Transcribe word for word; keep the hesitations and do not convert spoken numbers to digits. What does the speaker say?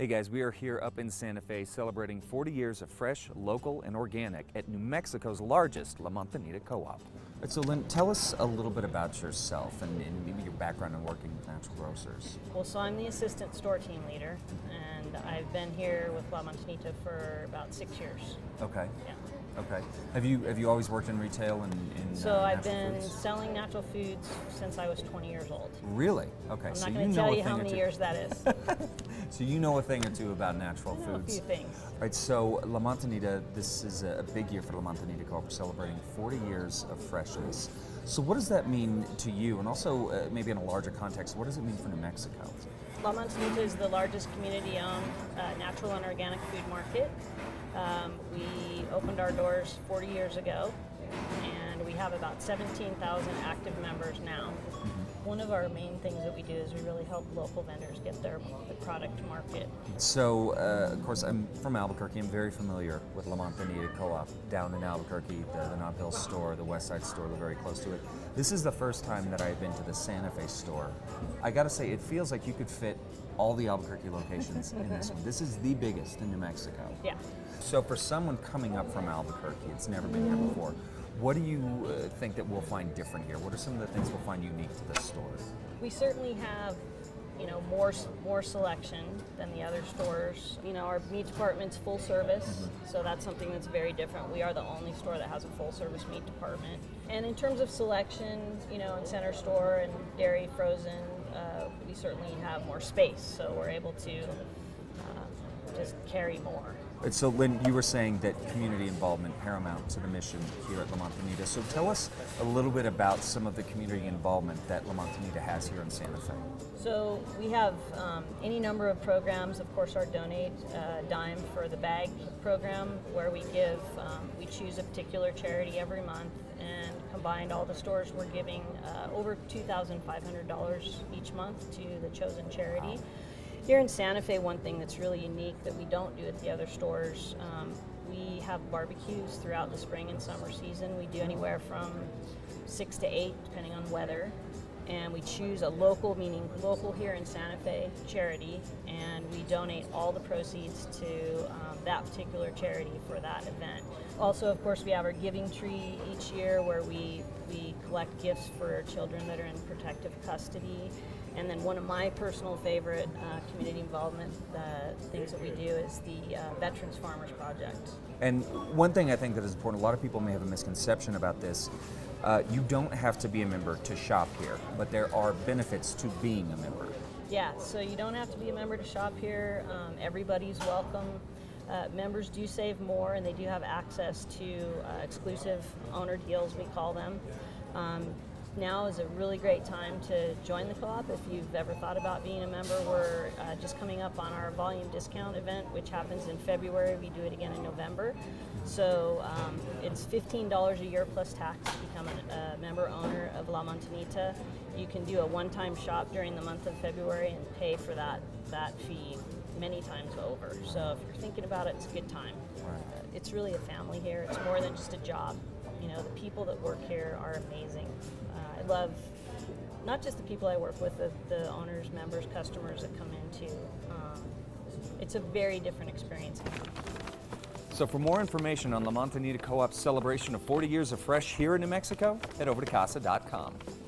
Hey guys, we are here up in Santa Fe celebrating forty years of fresh, local, and organic at New Mexico's largest La Montanita Co-op. So Lynn, tell us a little bit about yourself and, and maybe your background in working with natural grocers. Well, so I'm the assistant store team leader, and I've been here with La Montanita for about six years. Okay. Yeah. Okay. Have you have you always worked in retail and in So uh, I've natural been foods? selling natural foods since I was twenty years old. Really? Okay. I'm so not you going to know tell a you thing how or many two. years that is. So you know a thing or two about natural I know foods. a few things. All right, so La Montanita, this is a big year for La Montanita Co-op. We're celebrating forty years of freshness. So what does that mean to you? And also, uh, maybe in a larger context, what does it mean for New Mexico? La Montanita is the largest community-owned uh, natural and organic food market. Um, we opened our doors forty years ago, and we have about seventeen thousand active members now. Mm-hmm. One of our main things that we do is we really help local vendors get their product to market. So, uh, of course, I'm from Albuquerque. I'm very familiar with La Montanita Co-op down in Albuquerque, the, the Nob Hill store, the West Side store, they're very close to it. This is the first time that I've been to the Santa Fe store. I gotta say, it feels like you could fit all the Albuquerque locations in this one. This is the biggest in New Mexico. Yeah. So for someone coming up from Albuquerque, it's never been here before, what do you uh, think that we'll find different here? What are some of the things we'll find unique to this store? We certainly have, you know, more more selection than the other stores. You know, our meat department's full service, mm-hmm. so that's something that's very different. We are the only store that has a full service meat department. And in terms of selection, you know, in center store and dairy, frozen, uh, we certainly have more space, so we're able to uh, just carry more. So Lynn, you were saying that community involvement paramount to the mission here at La Montanita. So tell us a little bit about some of the community involvement that La Montanita has here in Santa Fe. So we have um, any number of programs. Of course, our Donate uh, Dime for the Bag program, where we give, um, we choose a particular charity every month, and combined all the stores, we're giving uh, over two thousand five hundred dollars each month to the chosen charity. Wow. Here in Santa Fe, one thing that's really unique that we don't do at the other stores, um, we have barbecues throughout the spring and summer season. We do anywhere from six to eight, depending on weather. And we choose a local, meaning local here in Santa Fe, charity, and we donate all the proceeds to um, that particular charity for that event. Also, of course, we have our giving tree each year where we, we collect gifts for children that are in protective custody. And then one of my personal favorite uh, community involvement uh, things that we do is the uh, Veterans Farmers Project. And one thing I think that is important, a lot of people may have a misconception about this. Uh, you don't have to be a member to shop here, but there are benefits to being a member. Yeah, so you don't have to be a member to shop here. Um, everybody's welcome. Uh, members do save more, and they do have access to uh, exclusive owner deals, we call them. Um, Now is a really great time to join the co-op if you've ever thought about being a member. We're uh, just coming up on our volume discount event, which happens in February. We do it again in November. So um, it's fifteen dollars a year plus tax to become a uh, member owner of La Montanita. You can do a one-time shop during the month of February and pay for that, that fee many times over. So if you're thinking about it, it's a good time. Uh, it's really a family here. It's more than just a job. You know, the people that work here are amazing. Uh, I love not just the people I work with, the, the owners, members, customers that come in too. Um, it's a very different experience. So for more information on La Montanita Co-op's celebration of forty years of fresh here in New Mexico, head over to casa dot com.